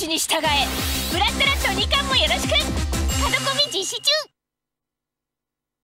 命に従え。ブラッドラッド2巻もよろしく。角込み実施中。